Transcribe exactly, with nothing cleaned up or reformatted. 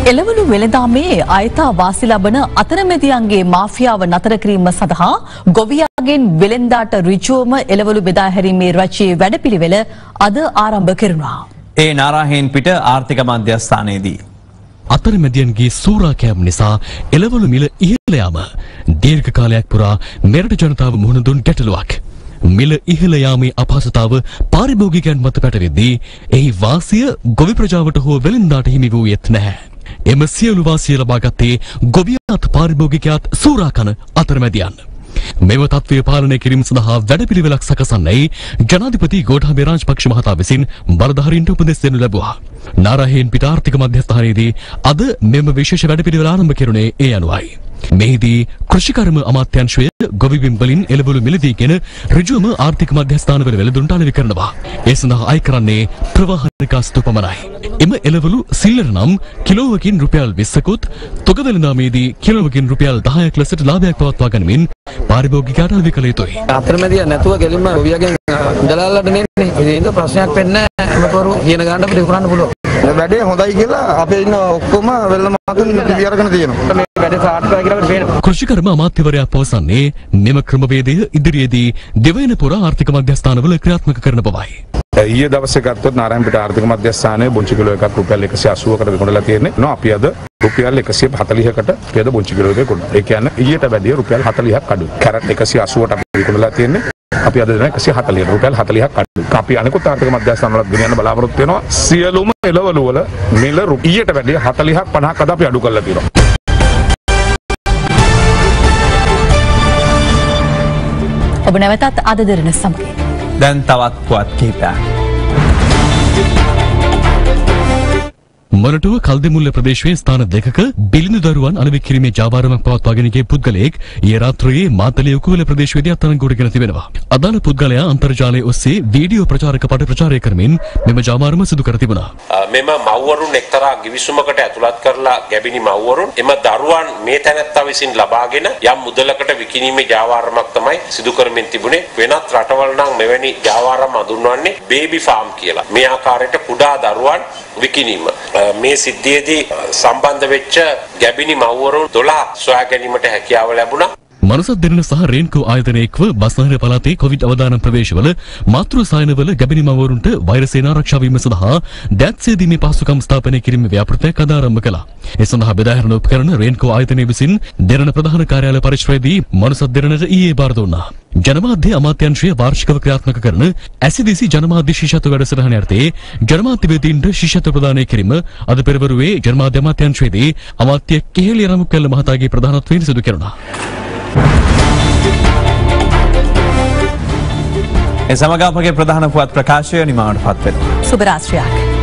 එළවලු වෙළඳාමේ අයථා වාසි ලබන අතරමැදියන්ගේ මාෆියාව නතර කිරීම සඳහා ගොවියාගෙන් වෙළෙන්දාට ඍජුවම එළවලු බෙදා හැරීමේ රජයේ වැඩපිළිවෙල අද ආරම්භ කෙරුණා. ඒ නාරාහෙන් පිට ආර්ථික මධ්‍යස්ථානයේදී අතරමැදියන්ගේ සූරා කෑම නිසා එළවලු මිල ඉහළ යාම දීර්ඝ කාලයක් පුරා මෙරට ජනතාව මුහුණ දුන් ගැටලුවක්. මිල ඉහළ යාමේ අපහසුතාව පාරිභෝගිකයන් මත පැටවෙද්දී එහි වාසිය ගොවි ප්‍රජාවට හෝ වෙළෙන්දාට හිමි වූයේත් නැහැ. එම සියලු වාසිය ලබා ගත්තේ ගොවියාත් පාරිභෝගිකයාත් සූරා කන අතරමැදියන්. මෙම තත්ත්වය පාලනය කිරීම සඳහා වැඩපිළිවෙලක් සකසන්නයි ජනාධිපති ගෝඨාභය රාජපක්ෂ මහතා විසින් බලධාරීන්ට උපදෙස් දෙනු ලැබුවා. නාරාහෙන් පිට ආර්ථික මධ්‍යස්ථානයේදී අද මෙම විශේෂ වැඩපිළිවෙල ආරම්භ කෙරුණේ ඒ අනුවයි. මෙහිදී කෘෂිකර්ම අමාත්‍යාංශය ගොවිබිම් වලින් එළවලු මිලදීගෙන ඍජුවම ආර්ථික මධ්‍යස්ථානවල වෙළඳුන්ට අලෙවි කරනවා. ඒ සඳහා අය කරන්නේ ප්‍රවාහන කාස්තු පමණයි. එම එළවලු සිල්ලර නම් කිලෝවකින් රුපියල් විස්සකුත්, තොග වෙළඳාමේදී කිලෝවකින් රුපියල් දහයක් ලෙසට ලාභයක් පවත්වා ගනිමින් පාරිභෝගිකයාට අලෙවි කළ යුතුයි. අතරමැදිය නැතුව ගෙලින්ම ගොවියාගෙන් දලාලට නෙන්නේ. ඒක ප්‍රශ්නයක් වෙන්නේ නැහැ. එමකරු කියන ගානට අපිට කරන්න පුළුවන්. වැඩේ හොඳයි කියලා අපේ ඉන්න ඔක්කොම වෙළඳ මාතුන් පිළි අරගෙන තියෙනවා. මේ වැඩේ සාර්ථකයි කියලා අපිට පේනවා. කෘෂිකර්ම අමාත්‍යවරයා පවසන්නේ මෙම ක්‍රමවේදය ඉදිරියේදී දෙවයින පුර ආර්ථික මධ්‍යස්ථානවල ක්‍රියාත්මක කරන බවයි. ඊයේ දවසේ ගත්තොත් නාරායන්පිට ආර්ථික මධ්‍යස්ථානයේ බොන්චි කිලෝ එකක් රුපියල් එකසිය අසූවකට විකුණලා තියෙන්නේ. නෝ අපි අද රුපියල් එකසිය හතළිහකට අපි අද බොන්චි කිලෝ එකක විකුණනවා. ඒ කියන්නේ ඊට වැඩිය රුපියල් හතළිහක් අඩුයි. කැරට් එකසිය අසූවට අපි විකුණලා තියෙන්නේ. අපි අද දෙන එකසිය හතළිහ රුපියල් හතළිහක් අඩුයි. අපි අනිකුත් ආර්ථික මධ්‍යස්ථාන වලත් ගෙනියන්න බලාපොරොත්තු වෙනවා. සියලුම එළවලු වල මිල ඊට වැඩිය හතළිහක් පනහක් අද අපි අඩු කරලා තියෙනවා. ඔබ නැවතත් අද දින සමගින් දැන් තවත් පුවත් කිහිපයක්. මොරටුව කල්දිමුල්ල ප්‍රදේශයේ ස්ථාන දෙකක බිලිඳු දරුවන් අලෙවි කිරීමේ ජාවාරමක් පවත්වාගෙන ගිය පුද්ගලයෙක් ඊයේ රාත්‍රියේ මාතලේ උකුවල ප්‍රදේශයේදී අත්අඩංගුවට ගෙන තිබෙනවා. අදාළ පුද්ගලයා අන්තර්ජාලය ඔස්සේ වීඩියෝ ප්‍රචාරක පට ප්‍රචාරය කරමින් මෙම ජාවාරම සිදු කර තිබුණා. මෙම මව්වරුන් එක්තරා ගිවිසුමකට ඇතුළත් කරලා ගැබිණි මව්වරුන් එම දරුවන් මේ තැනැත්තා විසින් ලබාගෙන යම් මුදලකට විකිණීමේ ජාවාරමක් තමයි සිදු කරමින් තිබුණේ. වෙනත් රටවල් නම් මෙවැනි ජාවාරම් හඳුන්වන්නේ බේබි ෆාම් කියලා. මේ ආකාරයට කුඩා දරුවන් විකිණීම. මේ සිද්ධියේදී සම්බන්ධ වෙච්ච ගැබිණි මව්වරුන් දොළහක් සොයා ගැනීමට හැකියාව ලැබුණා. මනුසත් දෙරණ සහ රේන්කෝ ආයතනයේක්ව බස්නාහිර පළාතේ කොවිඩ් අවදානම් ප්‍රවේශවල මාතෘ සායනවල ගැබිණි මව්වරුන්ට වෛරසයෙන් ආරක්ෂා වීම සඳහා දෑත් සේදීමේ පහසුකම් ස්ථාපනය කිරීමේ ව්‍යාපෘතියක් අද ආරම්භ කළා. ඒ සඳහා බෙදා හැරෙන උපකරණ රේන්කෝ ආයතනය විසින් දෙරණ ප්‍රධාන කාර්යාලය පරිශ්‍රයේදී මනුසත් දෙරණට ඊයේ බාර දුන්නා. ජනමාධ්‍ය අමාත්‍යාංශය වාර්ෂිකව ක්‍රියාත්මක කරන ඇසිදිසි ජනමාධ්‍ය ශිෂ්‍යත්ව වැඩසටහන යටතේ ජනමාධ්‍යවේදීන්ට ශිෂ්‍යත්ව ප්‍රදානය කිරීම අද පෙරවරුවේ ජනමාධ්‍ය අමාත්‍යාංශයේදී අමාත්‍ය කෙහෙලිය රාමුක්කැල්ල මහතාගේ ප්‍රධානත්වයෙන් සිදු කෙරුණා. ඒ සමග අපගේ ප්‍රධාන පුවත් ප්‍රකාශය නිමාවට පත් වෙනවා. සුබ රාත්‍රියක්.